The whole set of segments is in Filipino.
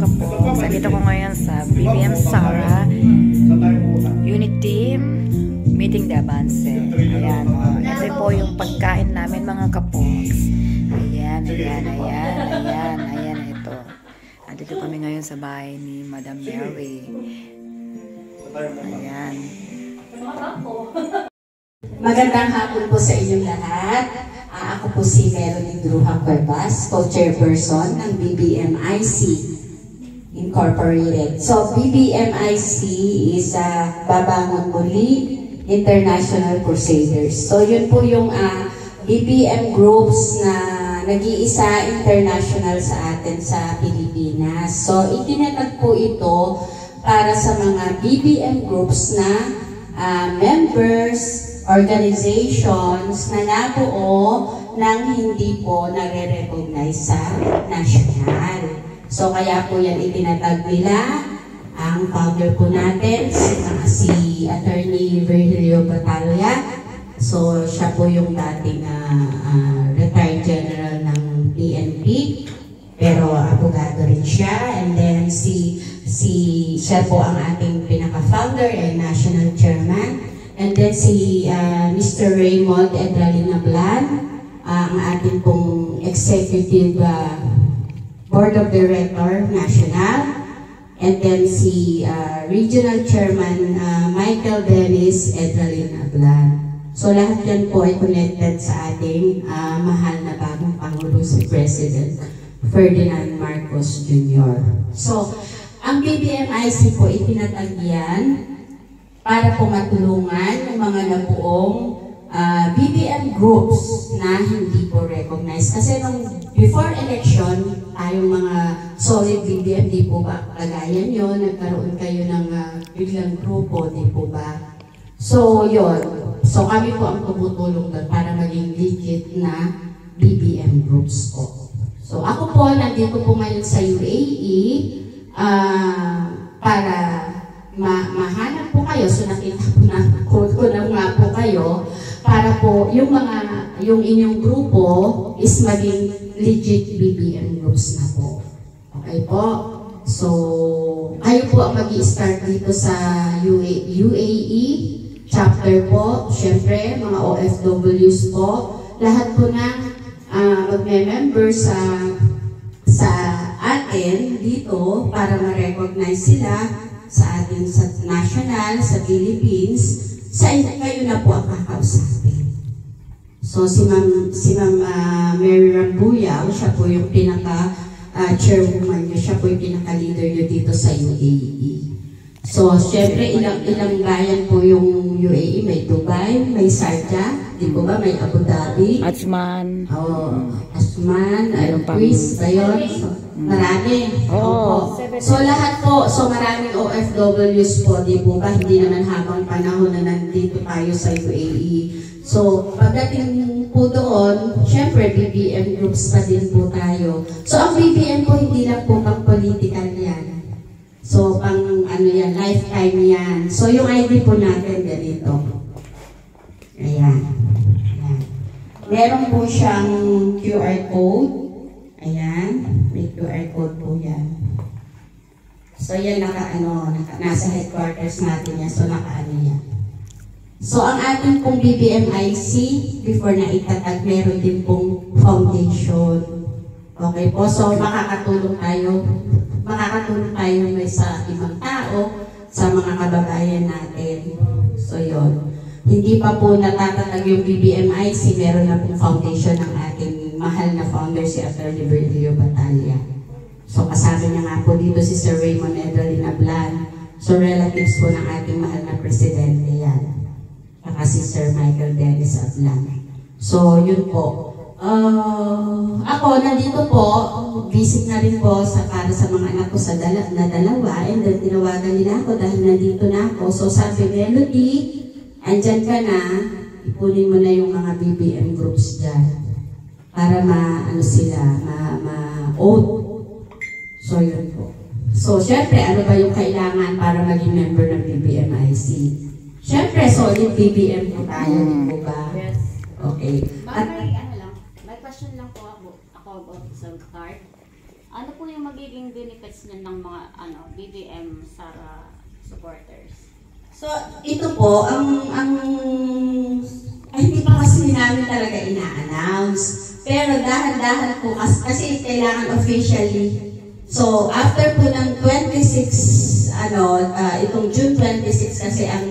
kapo. Nandito ko ngayon sa BBM Sara Unit Team Meeting de Avance. Ayan, ito po yung pagkain namin mga kapoks. Ayan, ito. Nandito kami ngayon sa bahay ni Madam Mary. Ayan. Magandang hapon po sa inyong lahat. Ako po si Melody Druha Cuevas, co-chairperson ng BBMIC Incorporated. So, BBMIC is Babangon Muli International Crusaders. So, yun po yung BBM groups na nag-iisa international sa atin sa Pilipinas. So, itinatag po ito para sa mga BBM groups na members, organizations na nabuo nang hindi po nare-recognize sa national. So kaya po yan itinatag nila. Ang founder po natin, si Attorney Virgilio Batalya. So siya po yung dating retired general ng PNP, pero abogado rin siya. And then siya po ang ating pinaka-founder and national chairman. And then si Mr. Raymond Edralina Blan, ang ating pong Executive Board of Director National. And then si Regional Chairman Michael Dennis Edralina Blan. So lahat yan po ay connected sa ating mahal na bagong Pangulo si President Ferdinand Marcos Jr. So ang BBMIC po itinatag yan para po matulungan ng mga nabuong BBM groups na hindi po recognized. Kasi nung before election, tayong mga solid BBM, di po ba kagayan yun? Nagkaroon kayo ng biglang grupo, di po ba? So, yun. So, kami po ang tumutulong doon para maging legit na BBM groups po. So, ako po, nandito po ngayon sa UAE para mahanap po kayo. So nakita ko na nga po kayo para po yung inyong grupo is maging legit BBM groups na po. Okay po? So kayo po ang mag-i-start dito sa UAE chapter po. Siyempre mga OFWs po, lahat po na magme-member sa atin dito para ma-recognize sila sa ating sa national, sa Philippines, kayo na po ang kakausapin. So si Ma'am Mary Rambuyaw, siya po yung pinaka-chairwoman nyo, siya po yung pinaka-leader nyo dito sa UAE. So syempre ilang bayan po yung UAE, may Dubai, may Sharjah, di po ba, may Abu Dhabi, Asman, Asman, Quiz, Bayon, marami. So lahat po, so maraming OFWs po, di po ba, hindi naman habang panahon na nandito tayo sa UAE. So pagdating po doon, syempre BBM groups pa din po tayo. So ang BBM po hindi lang po pang political yan. So pang ano yan, lifetime yan. So yung ID po natin ganito. Ayan. Meron po siyang QR code. Ayan. May QR code po yan. So yan nasa headquarters natin yan. So naka-ano yan. So ang ating pong BBMIC, before na itatag, meron din pong foundation. Okay po. So makakatulong tayo sa ibang tao, sa mga kababayan natin. So yun. Hindi pa po natatatag yung BBMIC, meron na pong foundation ng ating mahal na founder, si Attorney Virgilio Batalya. So kasama niya nga po dito si Sir Raymond Edralina Blan. So relatives po ng ating mahal na presidente yan. Saka si Sir Michael Dennis Ablan. So yun po. Ako nandito po, visit na rin po para sa mga anak ko na dalawa, and then tinawagan nila ako dahil nandito na ako. So sabi, Melody, andyan ka na, ipunin mo na yung mga BBM groups dyan para ma-oath. So yun po. So syempre, ano ba yung kailangan para maging member ng BBMIC? Syempre, solid BBM po tayo, di po ba? Yes. Okay. At may question lang po ako about sa card. Ano po yung magiging benefits niyan ng mga BBM Sara supporters? So, ito po, hindi pa kasi namin talaga ina-announce. Pero dahan-dahan po, kasi kailangan officially. So, after po ng 26, itong June 26 kasi ang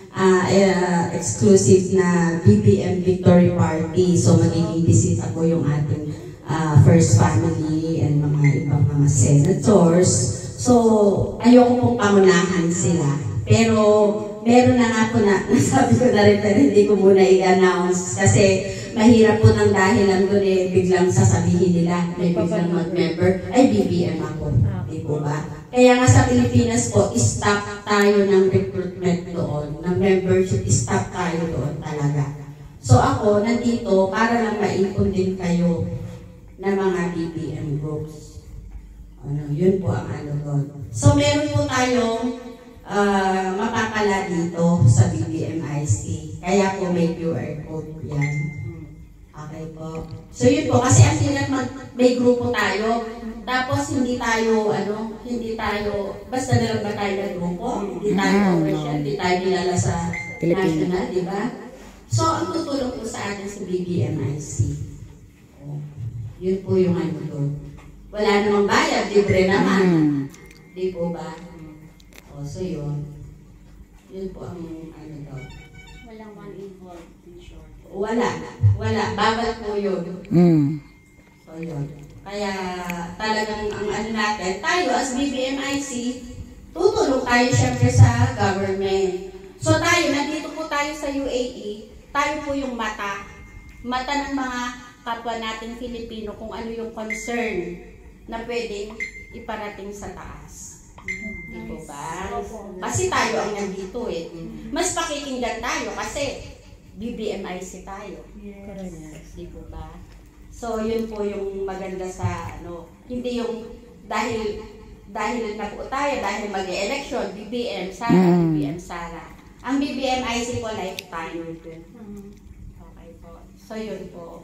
exclusive na BBM Victory Party. So, magiging bisita po yung ating first family and mga ibang mga senators. So, ayoko pong pangunahan sila. Pero, meron na nga po na, nasabi ko na rin, pero hindi ko muna i-announce. Kasi, mahirap po ng dahilan ko biglang sasabihin nila, may biglang mag-member, ay BBM ako. Di po ba? Kaya nga sa Pilipinas po, stop tayo ng recruitment doon, ng membership, stop tayo doon talaga. So ako, nandito, para lang maipon din kayo na mga BBM groups. Yun po ang doon. So meron po tayong mapapala dito sa BBMIC. Kaya po may QR code yan. Okay po. So yun po, kasi ang tingnan may grupo tayo, tapos hindi tayo, basta na lang ba tayo ng grupo? Hindi tayo commercial, hindi tayo nilala sa national, di ba? So, ang tutulong po sa atin sa BBMIC. Yun po yung doon. Wala namang bayad, libre naman. Di po ba? So yun. Yun po ang doon. Walang one involved in short. Wala. Bawal po yun. So yun. Kaya talagang ang natin, tayo as BBMIC, tutulong tayo syempre sa government. So tayo, nandito po tayo sa UAE, tayo po yung mata ng mga kapwa natin Filipino kung ano yung concern na pwedeng iparating sa taas. Di po ba? Kasi tayo ang nandito Mas pakikinggan tayo kasi BBMIC tayo. Yes. Di po ba? So, yun po yung maganda sa hindi yung dahil na po tayo, dahil mag-e-election, BBM Sara. Ang BBMIC po lifetime. Okay po. So, yun po.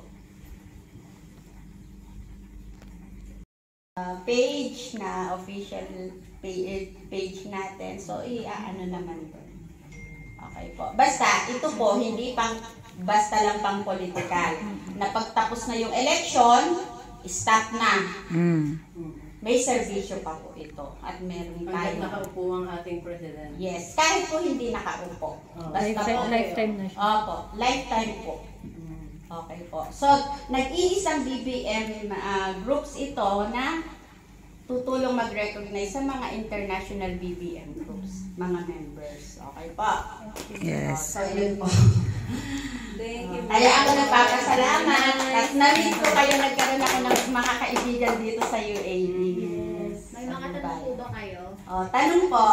Page na official page natin. So, naman ito. Okay po. Basta, ito po, hindi basta lang pang political. Na pagtapos na yung election, stop na. May serbisyo pa po ito. At meron tayo. Kahit nakaupo ang ating president. Yes, kahit po hindi nakaupo. Basta Lifetime na siya. Opo, lifetime po. Okay po. So, nag-iisang BBM groups ito na tutulong mag-recognize sa mga international BBM groups, mga members. Okay po? Yes. So, yun po. Thank you. Kaya ako nagpapasalamat. At na-meet ko kayo, nagkaroon ako ng mga kaibigan dito sa UAE. Yes. May mga tanong po ba kayo? Tanong po.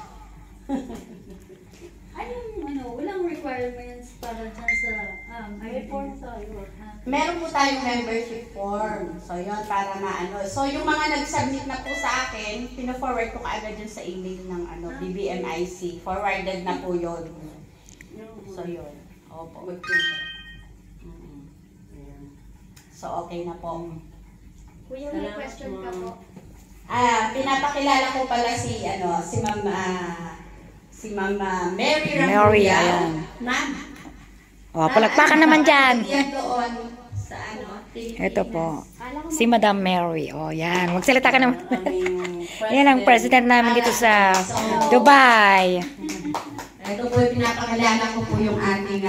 Walang requirements para dyan sa may form tayo. Meron po tayong membership form. So, yun, para So, yung mga nag-submit na po sa akin, pina-forward ko kaagad dyan sa email ng BBMIC. Forwarded na po yun. So, yun. Opo. So, okay na po. Kuya, may question ka po. Pinapakilala ko pala si Ma'am Mary Rambuya. Ma'am. Palagpakan naman dyan. Yan doon sa Ito po. Si Madam Mary. Yan. Magsalita ka naman. Yan ang president namin dito sa Dubai. Ito po, pinapakilala ko po yung ating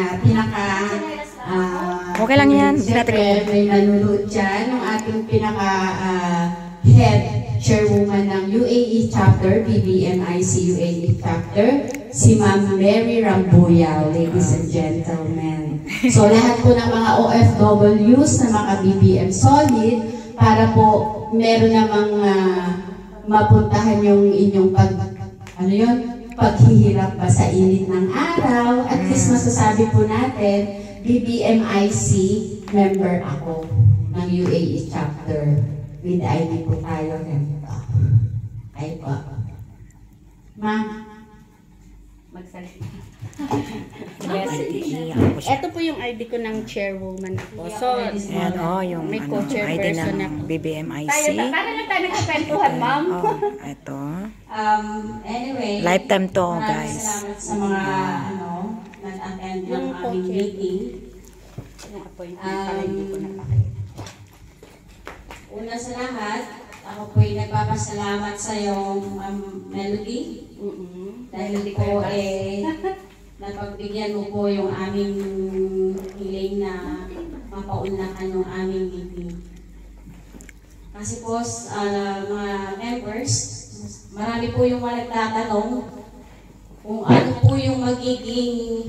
Okay lang yan. Siyempre, may nanonood dyan. Yung ating head chairwoman ng UAE chapter, BBMIC UAE chapter, si Ma'am Mary Rambuya, ladies and gentlemen. So lahat po ng mga OFWs na mga BBM solid, para po meron namang mapuntahan yung inyong paghihirap ba sa init ng araw. At least masasabi po natin, BBMIC member ako ng UAE chapter. With ID po tayo ganito. Ay po. Ma'am, Magsalita. Iiyak ko siya. Ito po yung ID ko ng chairwoman po. So, Ayan, yung may ano, ID co-chairperson ng ako. BBMIC. Paano lang tayo nagkakwentuhan, ma'am? Ito. Anyway, Lifetime to, maraming guys. salamat sa mga nag-attend ng Yung aming co-chair. meeting. Yung appointment pala hindi ko napakita. Una sa lahat, ako po'y nagpapasalamat sa iyong Melody. Dahil po napagbigyan mo po yung aming hiling na mapaunlakan yung aming meeting. Kasi po, mga members, marami po yung mga nagtatanong kung ano po yung magiging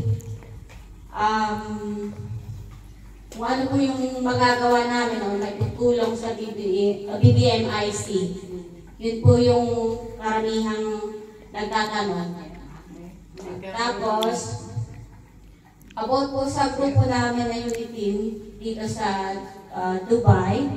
kung ano po yung magagawa namin o nagtutulong sa BBMIC. Yun po yung karamihang nagtatanong. Tapos, about po sa grupo namin na Unity Team dito sa Dubai,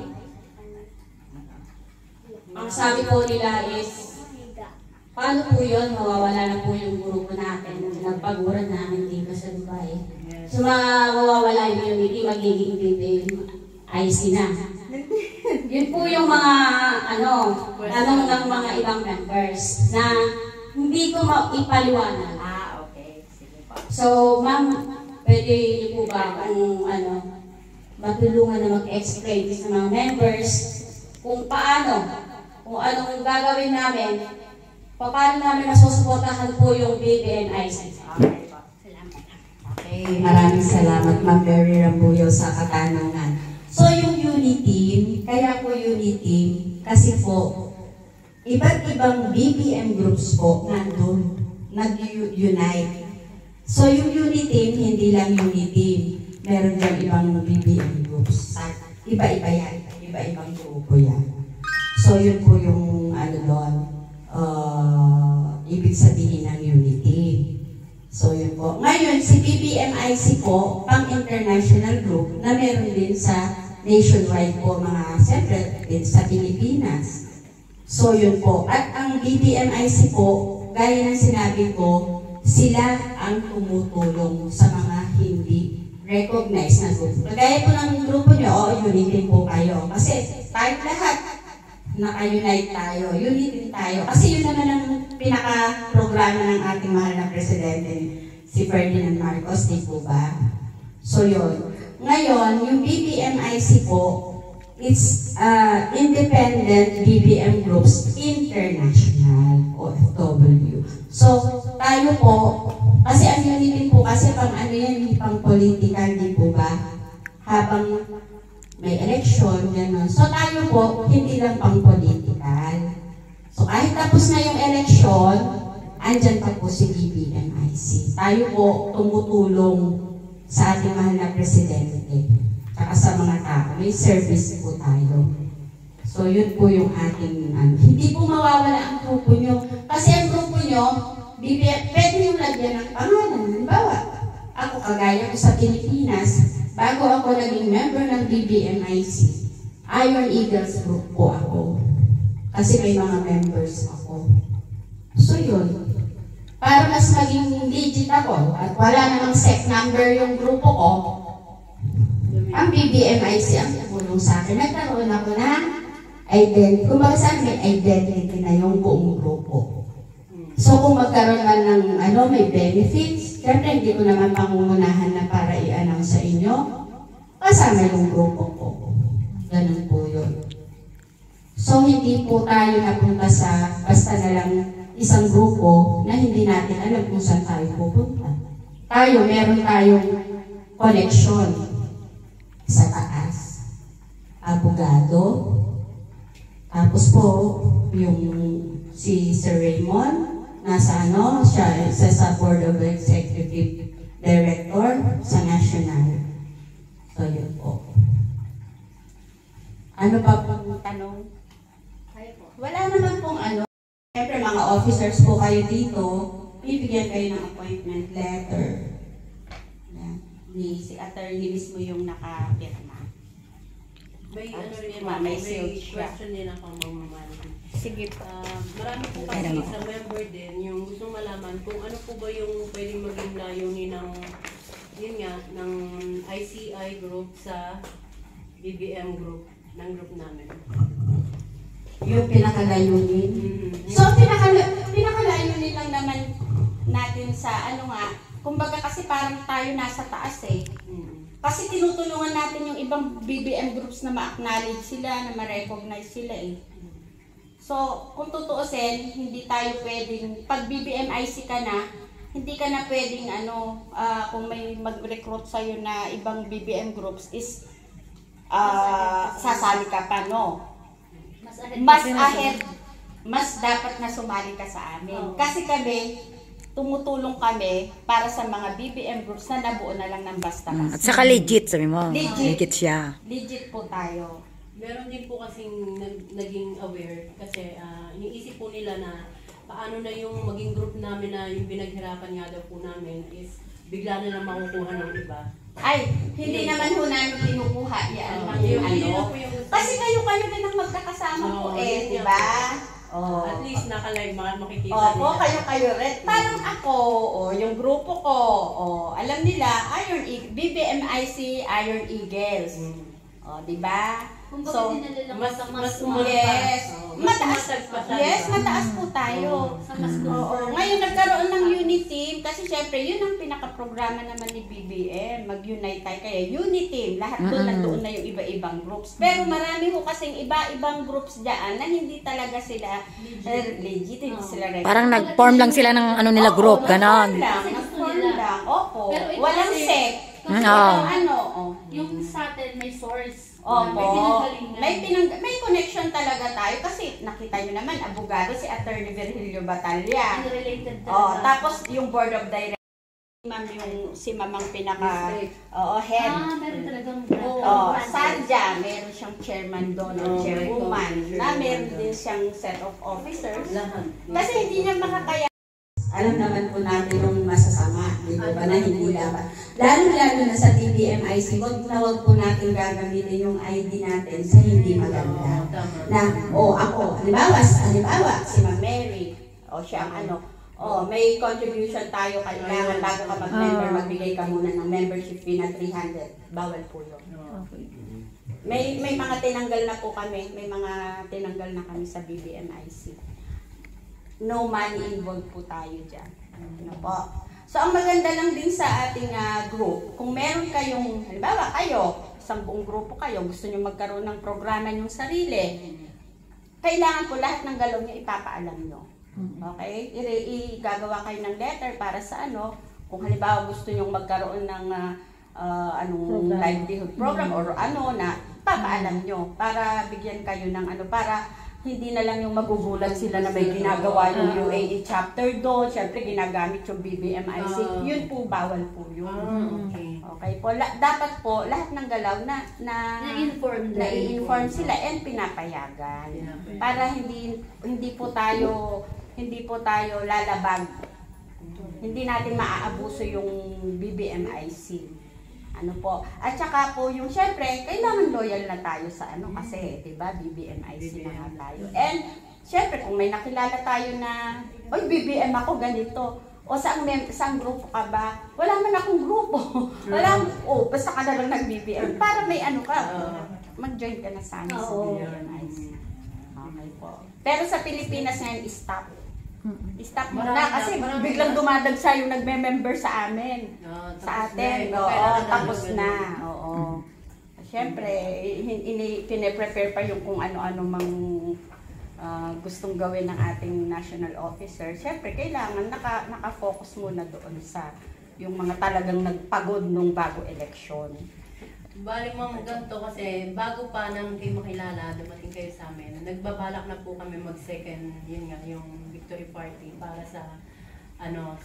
ang sabi po nila is, paano po yun? Mawawala na po yung grupo natin. Nagpaguran namin dito sa Dubai. So, mawawala yung Unity, magiging BBMIC na. Yun po yung mga tanong ng mga ibang members na hindi ko maipaliwanag. Okay. Sige po. So, ma'am, pwede niyo po ba kung matulungan na mag-explain sa mga members kung paano, kung anong gagawin namin, paano namin masusuportahan po yung BBMIC? Okay po. Salamat. Okay, maraming salamat, Ma'am Mary Rambuyo, sa katanungan. So, yung Unity, kaya po Unity, kasi po, iba't ibang BBM groups po nandun, nag-unite. So, yung Unity, hindi lang Unity, meron din ibang BBM groups. Iba-iba yan, iba-ibang grupo yan. So, yun po yung ibig sabihin ng Unity. So, yun po. Ngayon, si BBMIC po, pang-international group, na meron din sa nationwide po, siyempre, din sa Pilipinas. So, yun po. At ang BBMIC po, gaya ng sinabi ko, sila ang tumutulong sa mga hindi recognized na grupo. Kagaya po ng grupo nyo, Unity po kayo. Kasi tayo lahat, naka-unite tayo, unity tayo. Kasi yun naman ang pinaka-programa ng ating mahal na Presidente, si Ferdinand Marcos, di po ba? So yun. Ngayon, yung BBMIC po, it's Independent BBM Groups International, OFW. So, tayo po, kasi ang unity po, kasi pang pang political, di po ba? Habang may election, gano'n. So, tayo po, hindi lang pang political. So, kahit tapos na yung election, andyan pa po si BBMIC. Tayo po, tumutulong sa ating mahal na Presidente. Saka sa mga tao, may service po tayo. So, yun po yung ating, hindi po mawawala ang grupo nyo. Kasi ang grupo nyo, pwede yung lagyan ng pangalan. Halimbawa, ako kagaya ko sa Pilipinas, bago ako naging member ng BBMIC, Iron Eagles group po ako. Kasi may mga members ako. So, yun. Para mas maging legit ako at wala namang SEC number yung grupo ko, ang BBMIC ang tumulong sa akin. Nagkaroon ako ng identity. Kung baka saan may identity na yung buong grupo. So kung magkaroon man ng may benefits, syempre hindi ko naman pangungunahan na para i-announce sa inyo, kasama yung grupo ko. Ganun po yun. So hindi po tayo napunta sa basta na lang isang grupo na hindi natin alam kung saan tayo pupunta. Tayo, meron tayong connection sa taas. Abogado. Tapos po, yung si Sir Raymond, nasa siya isa sa Board of Executive Director sa National. So, yun po. Ano pa pong tanong? Wala naman pong Siyempre, mga officers po kayo dito, bibigyan kayo ng appointment letter. Si attorney mismo yung nakapirma. May may seal siya. question din ako, Ma'am Mandy. Sige po. Marami po kasi sa member din yung gustong malaman kung ano po ba yung pwedeng maging layunin ng yun nga, ng ICI group sa BBM group, ng group namin. Yung pinakalayunin. So, pinakalayunin lang naman natin sa ano nga, kumbaga kasi parang tayo nasa taas eh. Kasi tinutulungan natin yung ibang BBM groups na ma-acknowledge sila, na ma-recognize sila eh. So, kung tutuusin, hindi tayo pwedeng, pag BBMIC ka na, hindi ka na pwedeng kung may mag-recruit sa'yo na ibang BBM groups is sasali ka pa, no? Mas ahead, mas dapat na sumali ka sa amin. Kasi kami, tumutulong kami para sa mga BBM groups na nabuo na lang ng basta-basta. At saka legit, sabi mo. Legit Siya. Legit po tayo. Meron din po kasing naging aware kasi iniisip po nila na paano na yung maging group namin na yung pinaghirapan nga daw po namin is bigla na lang makukuha ng iba. Ay, hindi naman ho namin kinukuha yan. Kasi kayo din ang magkakasama po di ba? At least naka-live makikita Opo, nila. kayo rin. Parang ako, yung grupo ko, alam nila, BBMIC Iron Eagles. Di ba? So, mas yes. Mataas po tayo. Ngayon nagkaroon ng unity team kasi syempre yun ang pinaka-programa naman ni BBM. Mag-unite tayo kaya unity team. Lahat doon na yung iba-ibang groups. Pero marami ho kasing iba-ibang groups dyan na hindi talaga sila legit, hindi sila regular. Parang nag-form lang sila ng nila group, ganon. Nag-form lang. Opo. Walang sect. Yung sa atin may source. Opo. May connection talaga tayo kasi nakita nyo naman, abogado si Attorney Virgilio Batalla. Related talaga. Tapos yung board of directors, si mamang pinaka head. Meron talagang Sadya, meron siyang chairman doon o chairwoman na meron din siyang set of officers. Kasi hindi niya makakaya. Alam naman po natin yung masasama, di ba na hindi dapat. Lalo-lalo na sa BBMIC, wag po natin gagamitin yung ID natin sa hindi maganda. Na, ako, halimbawa, si Ma'am Mary, siya may contribution tayo, kailangan bago ka mag-member, magbigay ka muna ng membership fee na 300. Bawal po yun. May mga tinanggal na po kami, may mga tinanggal na kami sa BBMIC. No money involved po tayo dyan. So, ang maganda lang din sa ating group, kung meron kayong, halimbawa kayo, isang buong grupo kayo, gusto nyo magkaroon ng programa nyong sarili, kailangan po lahat ng galaw nyo ipapaalam nyo. Okay? Gagawa kayo ng letter para sa kung halimbawa gusto nyo magkaroon ng livelihood program or na papaalam nyo para bigyan kayo ng para hindi na lang yung magugulat sila na may ginagawa yung UAE chapter doon. Siyempre, ginagamit yung BBMIC. Yun po, bawal po yun. Okay po. Dapat po, lahat ng galaw na-inform sila and pinapayagan. Para hindi po tayo lalabag. Hindi natin maaabuso yung BBMIC. At saka po yung syempre, kailangan loyal na tayo sa kasi, diba, BBMIC na nga tayo. And syempre, kung may nakilala tayo na, BBM ako, ganito, o saang grupo ka ba? Wala man akong grupo. Basta ka na lang nag-BBM. Para may mag-join ka na sa amin sa BBMIC. Okay po. Pero sa Pilipinas ngayon, stop muna kasi biglang dumadagsa yung nagme-member sa amin. Sa atin. Tapos na. Siyempre, pine-prepare pa yung kung ano-ano mang gustong gawin ng ating national officer. Siyempre, kailangan naka-focus muna doon sa yung mga talagang nagpagod nung bago eleksyon. Bali ma'am, ganito kasi bago pa nang kayo makilala, dumating kayo sa amin, nagbabalak na po kami mag-second, yung victory party para sa, yung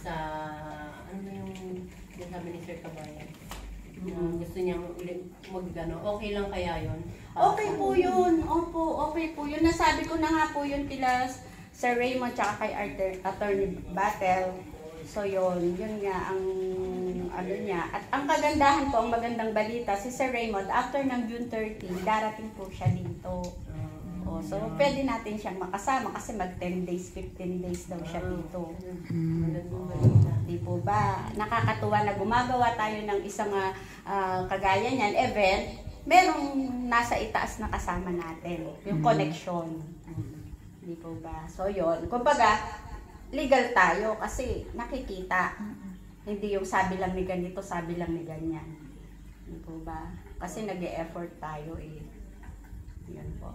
sabi ni Sir Kabayan. Gusto niyang okay lang kaya yun? Okay po yun. Okay po yun. Nasabi ko na nga po yun kila Sir Raymond tsaka kay Attorney Battle. So yun nga ang niya. At ang kagandahan po, ang magandang balita, si Sir Raymond, after ng June 30, darating po siya dito. Oo, so pwede natin siyang makasama kasi mag 10 days, 15 days daw siya dito. Di po ba? Nakakatuwa na gumagawa tayo ng isang kagaya niyan, event, merong nasa itaas na kasama natin, yung connection. Di po ba? So yun, kumbaga, legal tayo kasi nakikita. Hindi yung sabi lang ni ganito, sabi lang ni ganyan. Di po ba? Kasi nag-e-effort tayo eh. Yun po.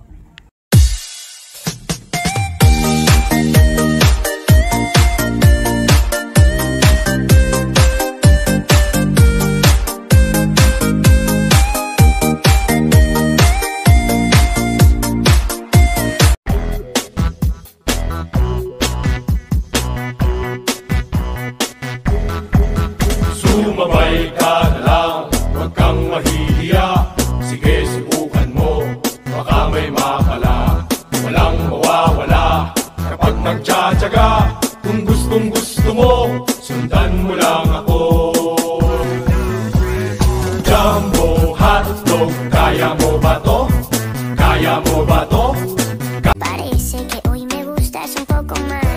Sumabay ka na lang, huwag kang mahihiya. Sige, subukan mo, baka may mapala. Walang mawawala kapag nagtsatsaga. Kung gustong gusto mo, sundan mo lang ako. Jumbo hotdog, kaya mo ba to? Kaya mo ba to? Parece que hoy me gustas un poco más.